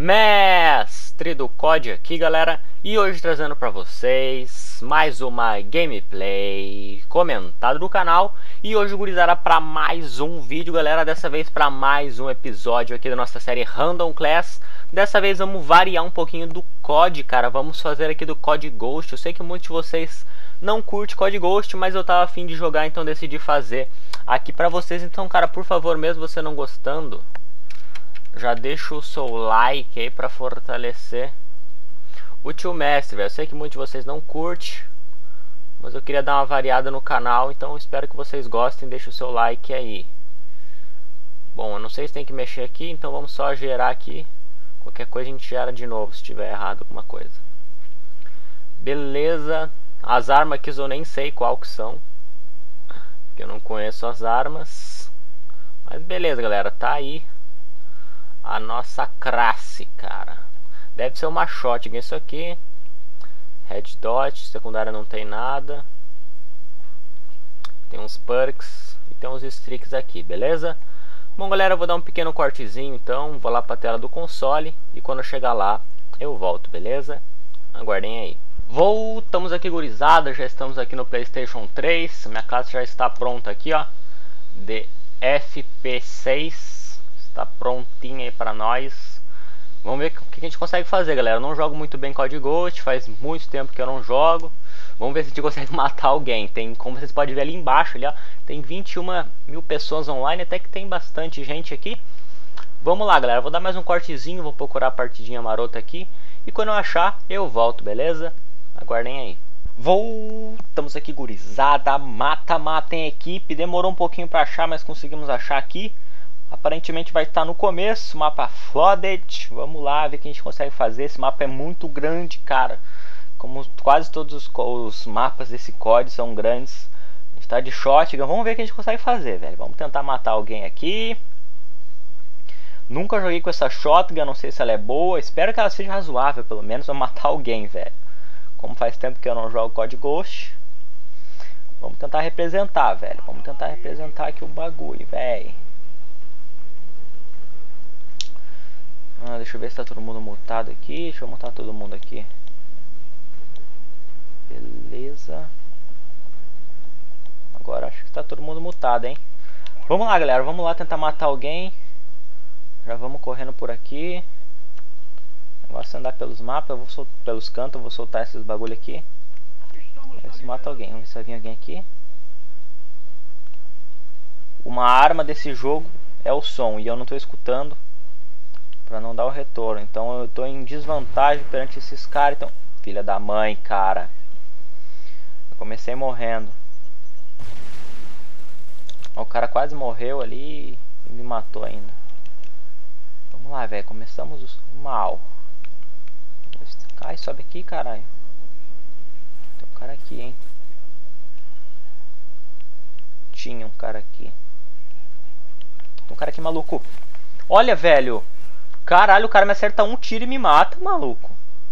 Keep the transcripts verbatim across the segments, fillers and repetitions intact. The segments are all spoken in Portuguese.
Mestre do C O D aqui, galera, e hoje trazendo pra vocês mais uma gameplay comentada do canal. E hoje, gurizada, pra mais um vídeo, galera, dessa vez pra mais um episódio aqui da nossa série Random Class. Dessa vez vamos variar um pouquinho do C O D, cara, vamos fazer aqui do C O D Ghost. Eu sei que muitos de vocês não curtem C O D Ghost, mas eu tava a fim de jogar, então decidi fazer aqui pra vocês. Então, cara, por favor, mesmo você não gostando, já deixa o seu like aí pra fortalecer o tio Mestre, velho. Eu sei que muitos de vocês não curtem, mas eu queria dar uma variada no canal, então espero que vocês gostem. Deixa o seu like aí. Bom, eu não sei se tem que mexer aqui, então vamos só gerar aqui. Qualquer coisa a gente gera de novo se tiver errado alguma coisa. Beleza. As armas aqui eu nem sei qual que são, porque eu não conheço as armas. Mas beleza, galera, tá aí a nossa classe, cara. Deve ser uma shotgun isso aqui. Red dot, secundária não tem nada. Tem uns perks e tem uns streaks aqui, beleza? Bom, galera, eu vou dar um pequeno cortezinho, então vou lá pra tela do console e quando eu chegar lá eu volto, beleza? Aguardem aí. Voltamos aqui, gurizada, já estamos aqui no PlayStation três. Minha classe já está pronta aqui, ó, de F P seis. Tá prontinho aí pra nós. Vamos ver o que a gente consegue fazer, galera. Eu não jogo muito bem C O D Ghost, faz muito tempo que eu não jogo. Vamos ver se a gente consegue matar alguém. Tem, como vocês podem ver ali embaixo, ali, ó, tem vinte e uma mil pessoas online, até que tem bastante gente aqui. Vamos lá, galera, vou dar mais um cortezinho, vou procurar a partidinha marota aqui. E quando eu achar, eu volto, beleza? Aguardem aí. Voltamos aqui, gurizada. Mata, mata em equipe. Demorou um pouquinho pra achar, mas conseguimos achar aqui. Aparentemente vai estar no começo, mapa Flooded. Vamos lá ver o que a gente consegue fazer. Esse mapa é muito grande, cara. Como quase todos os, os mapas desse C O D são grandes. A gente tá de shotgun. Vamos ver o que a gente consegue fazer, velho. Vamos tentar matar alguém aqui. Nunca joguei com essa shotgun, não sei se ela é boa. Espero que ela seja razoável, pelo menos, pra matar alguém, velho. Como faz tempo que eu não jogo C O D Ghost. Vamos tentar representar, velho. Vamos tentar representar aqui o bagulho, velho. Ah, deixa eu ver se tá todo mundo mutado aqui. Deixa eu mutar todo mundo aqui. Beleza. Agora acho que tá todo mundo mutado, hein? Vamos lá, galera. Vamos lá tentar matar alguém. Já vamos correndo por aqui. Agora se andar pelos mapas, eu vou soltar pelos cantos, eu vou soltar esses bagulho aqui. Vamos ver se mata alguém. Vamos ver se vai vir alguém aqui. Uma arma desse jogo é o som e eu não tô escutando, pra não dar o retorno. Então eu tô em desvantagem perante esses caras. Então, filha da mãe, cara. Eu comecei morrendo. Ó, o cara quase morreu ali e me matou ainda. Vamos lá, velho. Começamos mal. Cai, sobe aqui, caralho. Tem um cara aqui, hein. Tinha um cara aqui. Tem um cara aqui, maluco. Olha, velho. Caralho, o cara me acerta um tiro e me mata, maluco.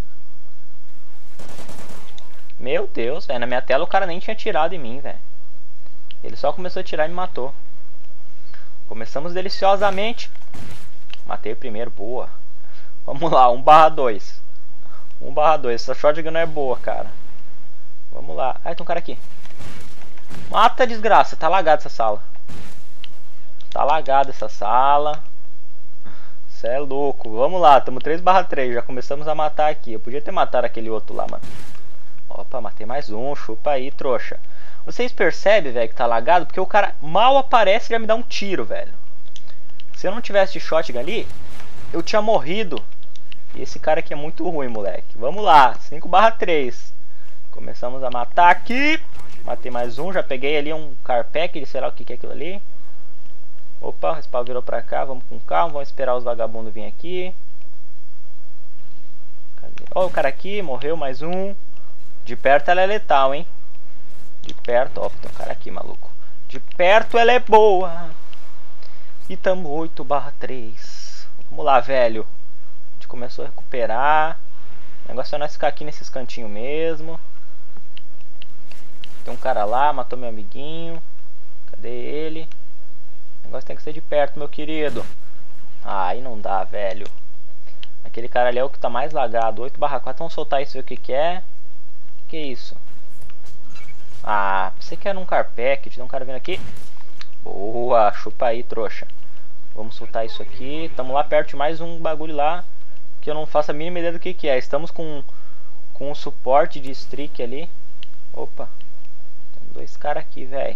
Meu Deus, velho. Na minha tela o cara nem tinha tirado em mim, velho. Ele só começou a tirar e me matou. Começamos deliciosamente. Matei o primeiro, boa. Vamos lá, um barra dois. um barra dois. Essa shotgun não é boa, cara. Vamos lá. Ai, tem um cara aqui. Mata, desgraça. Tá lagada essa sala. Tá lagada essa sala. Cê é louco. Vamos lá, estamos três barra três. Já começamos a matar aqui. Eu podia ter matado aquele outro lá, mano. Opa, matei mais um. Chupa aí, trouxa. Vocês percebem, velho, que tá lagado? Porque o cara mal aparece e já me dá um tiro, velho. Se eu não tivesse de shotgun ali, eu tinha morrido. E esse cara aqui é muito ruim, moleque. Vamos lá, cinco barra três. Começamos a matar aqui. Matei mais um. Já peguei ali um carpack, sei lá o que que é aquilo ali. Opa, o respawn virou pra cá, vamos com calma, vamos esperar os vagabundos virem aqui. Cadê? Ó, o cara aqui, morreu, mais um. De perto ela é letal, hein? De perto, ó, tem um cara aqui, maluco. De perto ela é boa. E tamo oito barra três. Vamos lá, velho. A gente começou a recuperar. O negócio é nós ficar aqui nesses cantinhos mesmo. Tem um cara lá, matou meu amiguinho. Cadê ele? O negócio tem que ser de perto, meu querido. Ah, aí não dá, velho. Aquele cara ali é o que tá mais lagado. oito barra quatro, vamos soltar isso e ver o que que é. Que isso? Ah, você quer um carpete, tem um cara vindo aqui. Boa, chupa aí, trouxa. Vamos soltar isso aqui. Tamo lá perto de mais um bagulho lá, que eu não faço a mínima ideia do que que é. Estamos com, com um suporte de streak ali. Opa. Tem dois caras aqui, velho.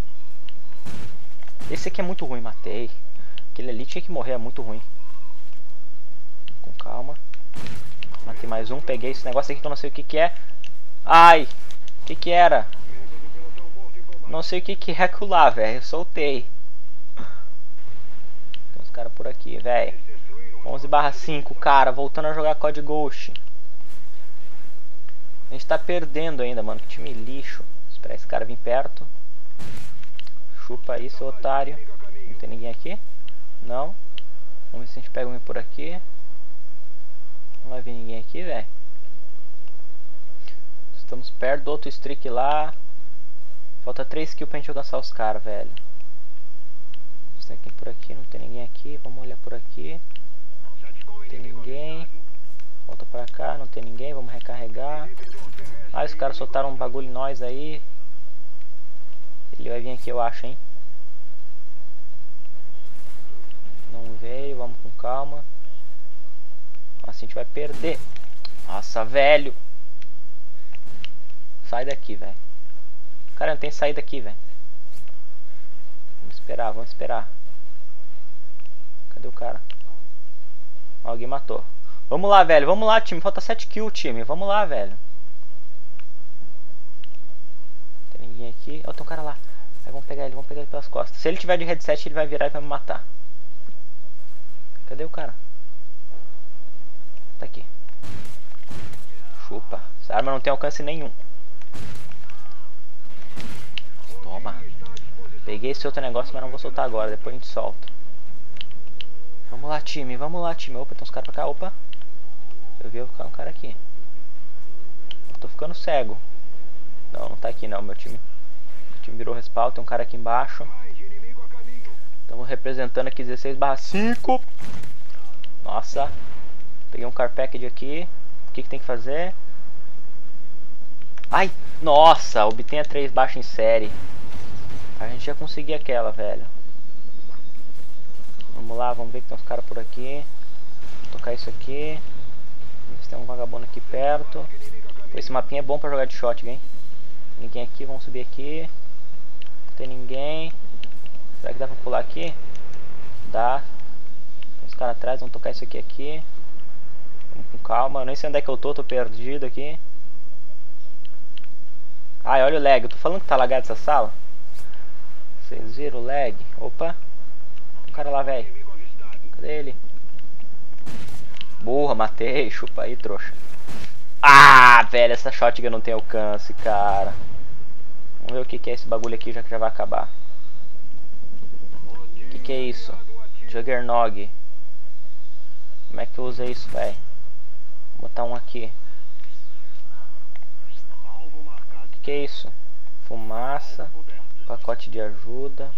Esse aqui é muito ruim, matei. Aquele ali tinha que morrer, é muito ruim. Com calma. Matei mais um, peguei esse negócio aqui que eu não sei o que que é. Ai, o que que era? Não sei o que que é aquilo lá, velho. Soltei. Tem uns caras por aqui, velho. onze barra cinco, cara. Voltando a jogar C O D Ghost. A gente tá perdendo ainda, mano. Que time lixo. Esperar esse cara vir perto. Chupa aí, seu otário. Não tem ninguém aqui? Não. Vamos ver se a gente pega um por aqui. Não vai vir ninguém aqui, velho. Estamos perto do outro streak lá. Falta três kills pra gente alcançar os caras, velho. Tem aqui por aqui, não tem ninguém aqui. Vamos olhar por aqui. Não tem ninguém. Volta pra cá, não tem ninguém. Vamos recarregar. Ah, os caras soltaram um bagulho em nós aí. Ele vai vir aqui, eu acho, hein. Não veio, vamos com calma. Assim a gente vai perder. Nossa, velho. Sai daqui, velho. Cara, não tem saída aqui, velho. Vamos esperar, vamos esperar. Cadê o cara? Alguém matou. Vamos lá, velho. Vamos lá, time. Falta sete kills, time. Vamos lá, velho. Não tem ninguém aqui. Ó, tem um cara lá. Aí vamos pegar ele, vamos pegar ele pelas costas. Se ele tiver de headset, ele vai virar e vai me matar. Cadê o cara? Tá aqui. Chupa. Essa arma não tem alcance nenhum. Toma. Peguei esse outro negócio, mas não vou soltar agora. Depois a gente solta. Vamos lá, time. Vamos lá, time. Opa, tem uns caras pra cá. Opa. Eu vi um cara aqui. Eu tô ficando cego. Não, não tá aqui não, meu time. O time virou respawn. Tem um cara aqui embaixo. Estamos representando aqui dezesseis barra cinco. Nossa. Peguei um car package aqui. O que que tem que fazer? Ai, nossa, obtenha três baixo em série. A gente já conseguiu aquela, velho. Vamos lá, vamos ver que tem uns caras por aqui. Vou tocar isso aqui. Ver se tem um vagabundo aqui perto. Esse mapinha é bom pra jogar de shotgun, hein? Ninguém aqui, vamos subir aqui. Não tem ninguém. Será que dá pra pular aqui? Dá. Tem uns caras atrás, vamos tocar isso aqui aqui. Vamos com calma, eu nem sei onde é que eu tô, tô perdido aqui. Ai, olha o lag, eu tô falando que tá lagado essa sala. Vocês viram o lag? Opa. O cara lá, velho. Cadê ele? Burra, matei. Chupa aí, trouxa. Ah, velho, essa shotgun não tem alcance, cara. Vamos ver o que que é esse bagulho aqui, já que já vai acabar. O que que é isso? Juggernog. Como é que eu uso isso, velho? Vou botar um aqui. O que que é isso? Fumaça. Pacote de ajuda.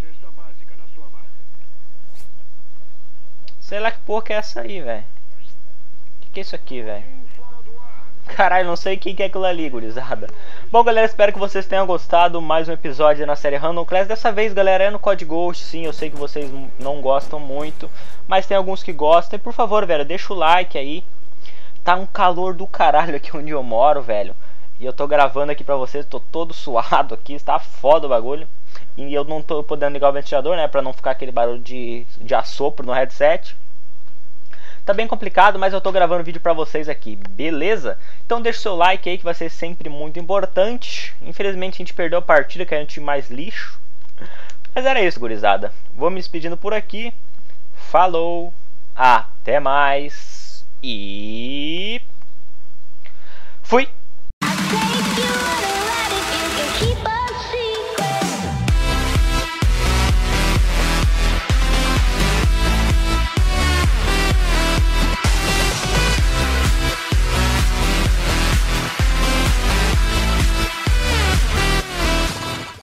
Sei lá que porra que é essa aí, velho. O que que é isso aqui, velho? Caralho, não sei o que que é aquilo ali, gurizada. Bom, galera, espero que vocês tenham gostado. Mais um episódio na série Random Class. Dessa vez, galera, é no C O D Ghost. Sim, eu sei que vocês não gostam muito, mas tem alguns que gostam. E por favor, velho, deixa o like aí. Tá um calor do caralho aqui onde eu moro, velho. E eu tô gravando aqui pra vocês, tô todo suado aqui. Tá foda o bagulho. E eu não tô podendo ligar o ventilador, né, pra não ficar aquele barulho de, de assopro no headset. Tá bem complicado, mas eu tô gravando vídeo pra vocês aqui, beleza? Então deixa o seu like aí, que vai ser sempre muito importante. Infelizmente a gente perdeu a partida, que é um time mais lixo. Mas era isso, gurizada. Vou me despedindo por aqui. Falou, até mais e... fui!